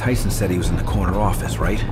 Tyson said he was in the corner office, right?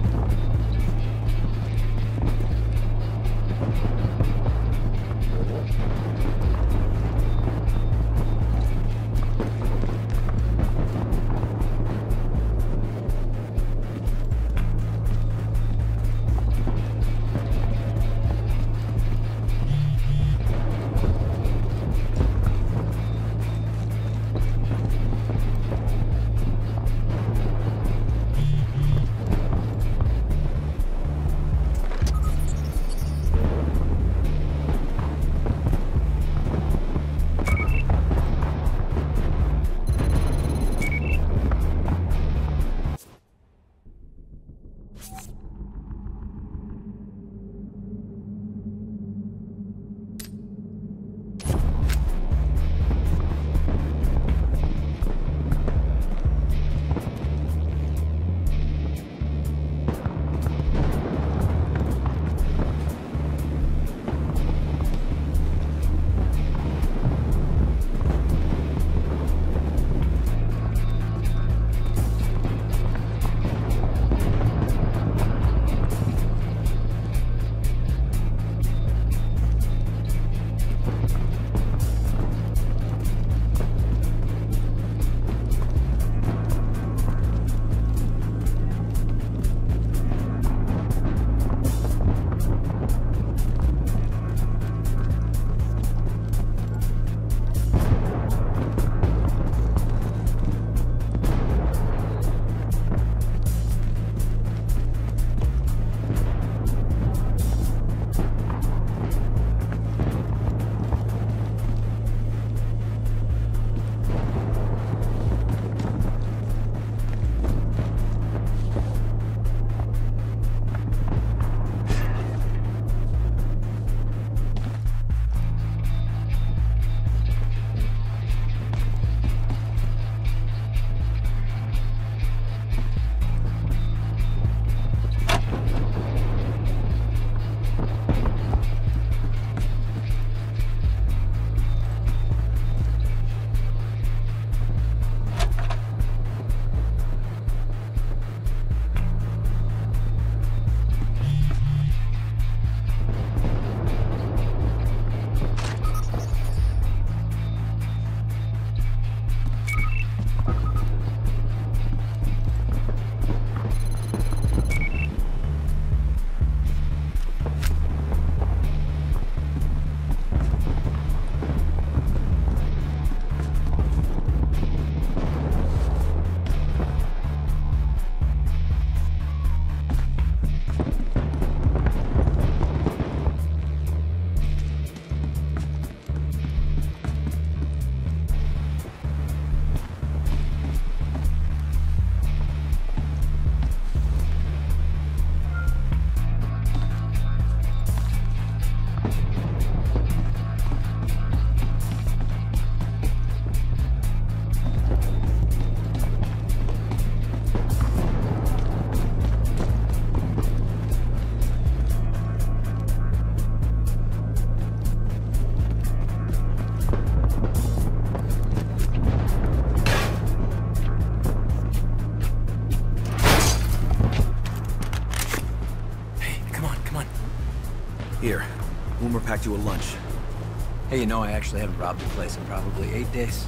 Here, Boomer packed you a lunch. Hey, you know, I actually haven't robbed the place in probably 8 days.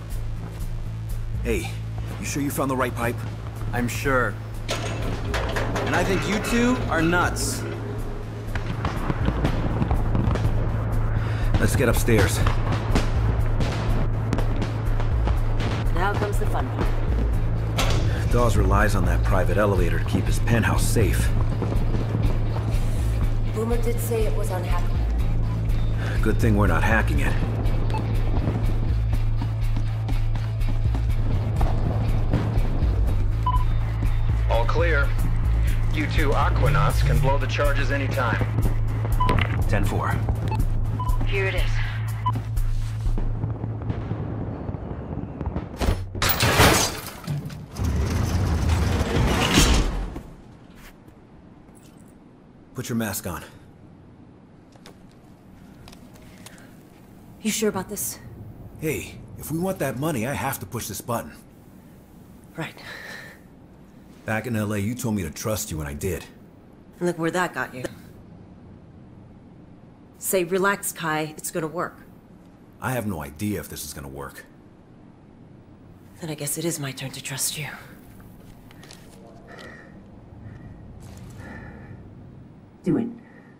Hey, you sure you found the right pipe? I'm sure. And I think you two are nuts. Let's get upstairs. Now comes the fun part. Dawes relies on that private elevator to keep his penthouse safe. Boomer did say it was unhackable. Good thing we're not hacking it. All clear. You two Aquanauts can blow the charges anytime. 10-4. Here it is. Put your mask on. You sure about this? Hey, if we want that money, I have to push this button. Right. Back in LA, you told me to trust you, and I did. And look where that got you. Say, relax, Kai. It's gonna work. I have no idea if this is gonna work. Then I guess it is my turn to trust you. Do it.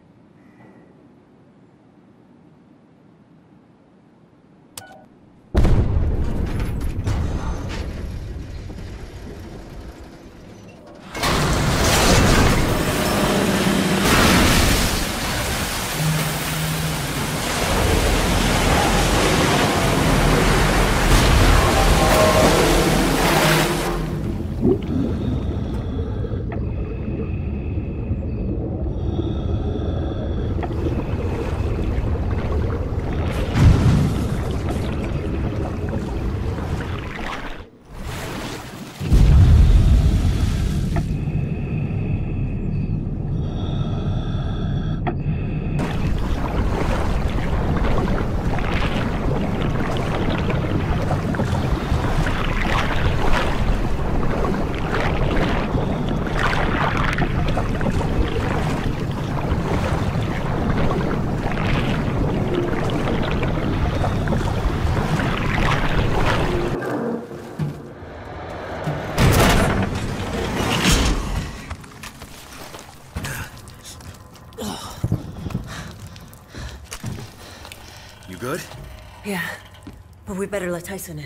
Good? Yeah, but we better let Tyson in.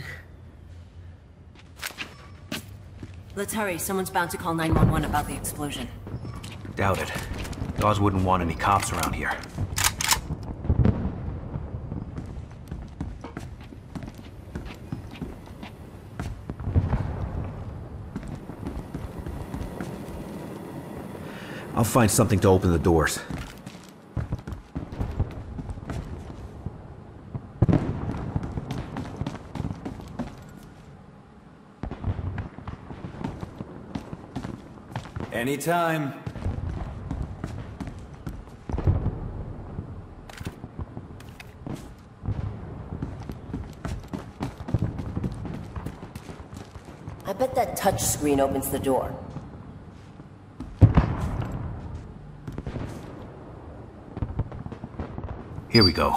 Let's hurry. Someone's bound to call 911 about the explosion. Doubt it. Dawes wouldn't want any cops around here. I'll find something to open the doors. Anytime. I bet that touch screen opens the door. Here we go.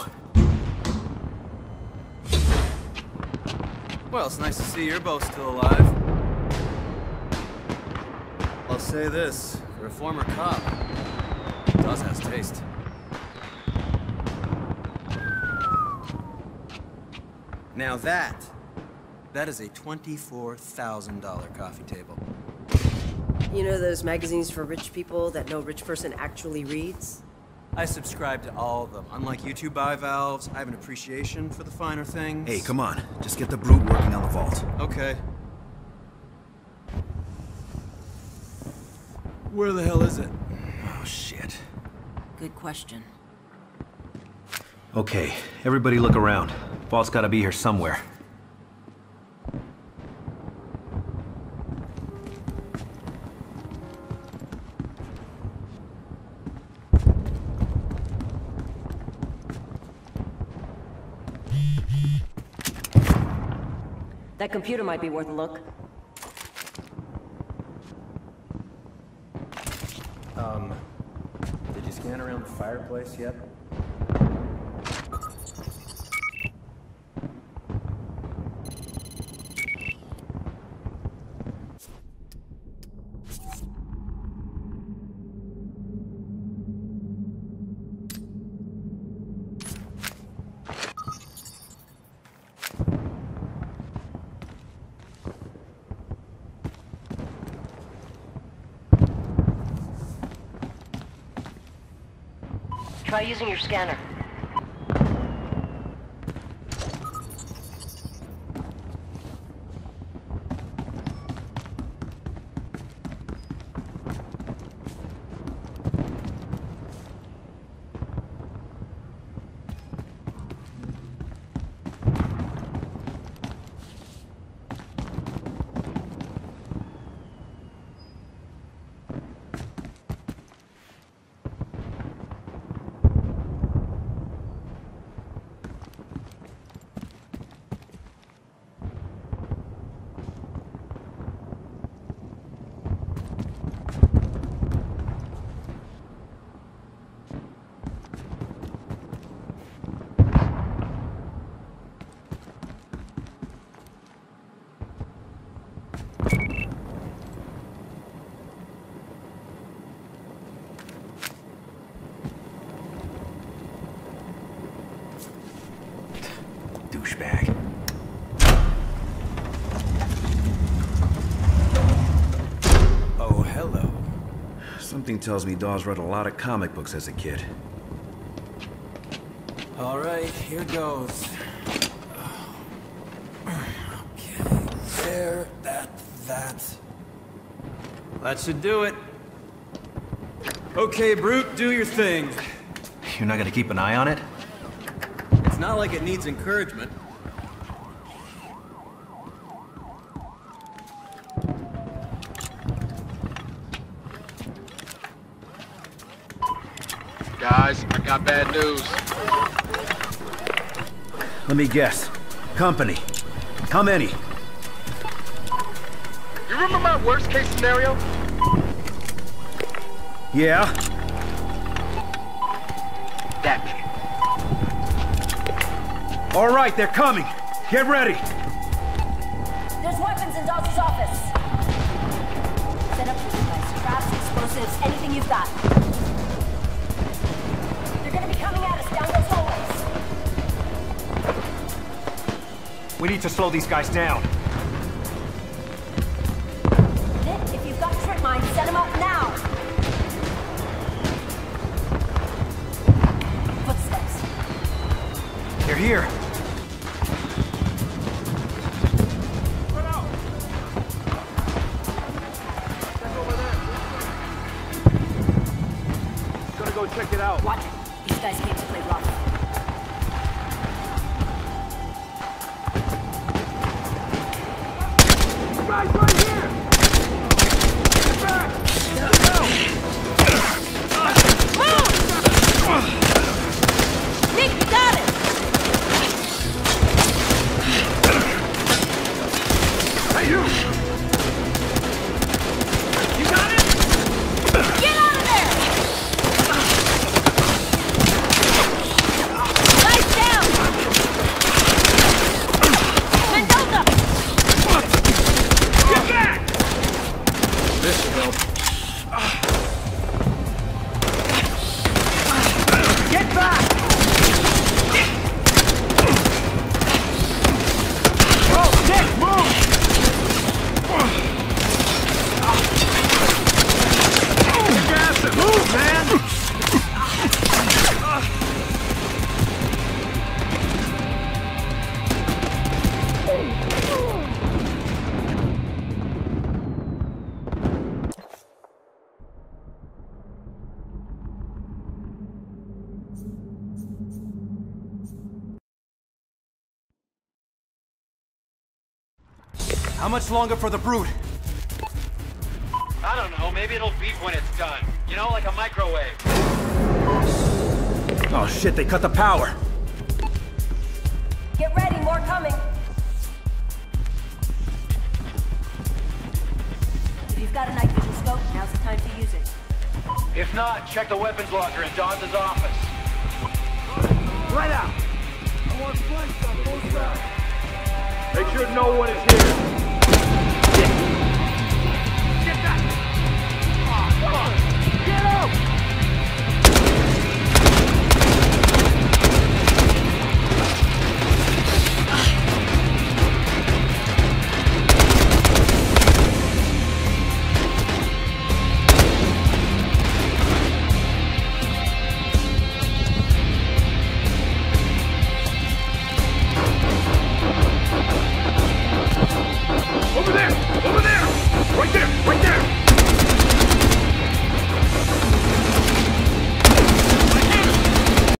Well, it's nice to see you're both still alive. I'll say this, for a former cop, Dawes has taste. Now that is a $24,000 coffee table. You know those magazines for rich people that no rich person actually reads? I subscribe to all of them. Unlike you two bivalves, I have an appreciation for the finer things. Hey, come on. Just get the brute working on the vault. Okay. Where the hell is it? Oh, shit. Good question. Okay, everybody look around. Vault's gotta be here somewhere. That computer might be worth a look. Did you scan around the fireplace yet? Try using your scanner. douchebag. Oh, hello. Something tells me Dawes read a lot of comic books as a kid. All right, here goes. Okay, there, that. That should do it. Okay, Brute, do your thing. You're not gonna keep an eye on it? It's not like it needs encouragement. Guys, I got bad news. Let me guess. Company. How many? You remember my worst case scenario? Yeah? That kid. All right, they're coming. Get ready. There's weapons in Dawes' office. Set up your device. Traps, explosives, anything you've got. They're gonna be coming at us down those hallways. We need to slow these guys down. Nick, if you've got trip mines, set them up now. Footsteps. They're here. Check it out. Watch it. These guys came to play rough. Guys, right here! Get back! Nick, you got it! Hey, you! You got it? Get out of there! Guys down! Mendoza! Get back! This will help. Get back! Oh, Nick, move! Move, man! How much longer for the Brute? I don't know, maybe it'll beep when it's done. You know, like a microwave. Oh shit, they cut the power. Get ready, more coming. If you've got a night vision scope, now's the time to use it. If not, check the weapons locker in Dawes' office. Right out! I want flanks on both sides. Make sure no one is here.